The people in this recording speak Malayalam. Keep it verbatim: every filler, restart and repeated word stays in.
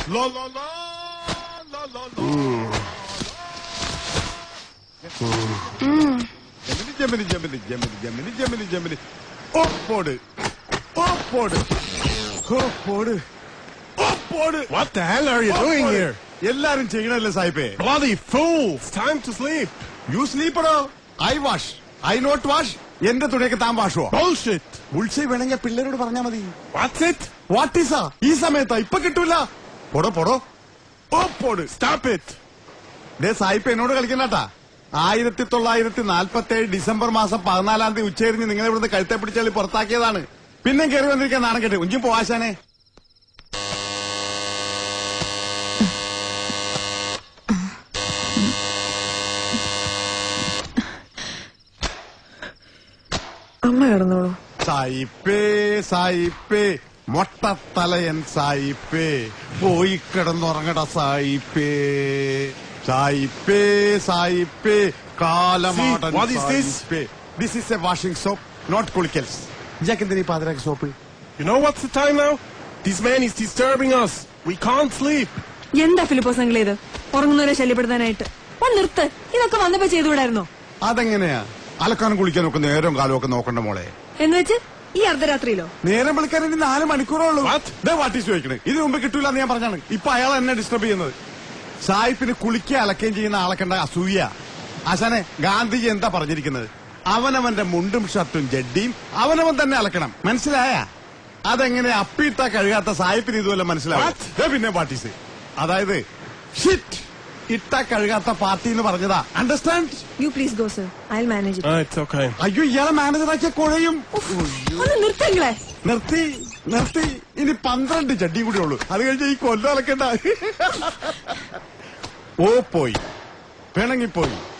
La la la la la la. Gemini, Gemini, Gemini, Gemini, Gemini, Gemini. Oh, pode. Oh, pode. Oh, pode. Oh, pode. What the hell are you doing here? എല്ലാരും ചെയ്യണല്ലേ സായിപ്പേ. Bloody fool! It's time to sleep. You sleep or I wash. I not wash. എന്റെ തുണിയൊക്കെ താൻ വാഷോ? Bullshit. ബുൾസൈ വേണമെങ്കിൽ പിള്ളേരോട് പറഞ്ഞാ മതി. What's it? What is a? ഈ സമയത്താ ഇപ്പൊ കിട്ടൂല. പോടോ പോടോ. ഓ പോട്. Stop it. ദേ സായിപ്പ് എന്നോട് കളിക്കണ്ടാ. ആയിരത്തി തൊള്ളായിരത്തി നാൽപ്പത്തി ഏഴ് ഡിസംബർ മാസം പതിനാലാം തീയതി ഉച്ചതിരിഞ്ഞ് നിങ്ങളെ ഇവിടുന്ന് കഴുത്തെ പിടിച്ചാൽ പുറത്താക്കിയതാണ്. പിന്നെ കയറി വന്നിരിക്കാൻ നാണം കേട്ടെ. ഉഞ്ചും പോവാശാനെ. അമ്മ കിടന്നോളൂ. സായിപ്പേ സായിപ്പേ മൊട്ടത്തലയൻ സായിപ്പേ പോയി കിടന്നുറങ്ങട സായിപ്പേ സായിപ്പേ സായിപ്പേ കാലമാടൻ സായിപ്പേ. This is a washing soap not കുളിക്കൽസ്. ജാക്കെന്തിനീ പാതിരാക്ക് soap? You know what's the time now? This man is disturbing us. We can't sleep. എന്താ ഫിലിപ്പോസ് അങ്കിൾ ഇത്? ഉറങ്ങുന്നവരെ ശല്യപ്പെടുത്താനായിട്ട് നിർത്ത്. ഇതൊക്കെ വന്നപ്പോ ചെയ്തുകൂടായിരുന്നോ? അതെങ്ങനെയാ? അലക്കാനും കുളിക്കാനും ഒക്കെ നേരം കാലം ഒക്കെ നോക്കണ്ട മോളെ. എന്ന് വെച്ച് ഈ അർദ്ധരാത്രിയിലോ? നേരം വിളിക്കാൻ ഇനി നാല് മണിക്കൂറേ ഉള്ളൂ. വാട്ട് ഈസ് ചോദിക്കണേ? ഇതിനു മുമ്പ് കിട്ടൂല എന്ന് ഞാൻ പറഞ്ഞാണ്. ഇപ്പൊ അയാൾ എന്നെ ഡിസ്റ്റർബ് ചെയ്യുന്നത്. സായിപ്പിന് കുളിക്കുക അലക്കുകയും ചെയ്യുന്ന ആളെ കണ്ട അസൂയ. ആശാനെ, ഗാന്ധിജി എന്താ പറഞ്ഞിരിക്കുന്നത്? അവനവന്റെ മുണ്ടും ഷർട്ടും ജഡ്ഡിയും അവനവൻ തന്നെ അലക്കണം. മനസ്സിലായ? അതെങ്ങനെ അപ്പിയിട്ടാ കഴുകാത്ത സായിപ്പിന് ഇതുപോലെ മനസ്സിലാവും. പിന്നെ പാർട്ടീസ്, അതായത് ഷിറ്റ് ഇട്ടാ കഴുകാത്ത പാർട്ടി എന്ന് പറഞ്ഞതാ. Understand? You please go sir, I will manage it. It's okay. അയ്യോ, ഇയാളെ മാനേജറാക്കിയ കുഴയും. ഒന്ന് നിർത്തങ്ങളെ. നിർത്തി നിർത്തി ഇനി പന്ത്രണ്ട് ചട്ടിയും കൂടി ഉള്ളൂ. അത് കഴിഞ്ഞ ഈ കൊല്ലം അലക്കണ്ട. ഓ പോയി, വേണമെങ്കിൽ പോയി.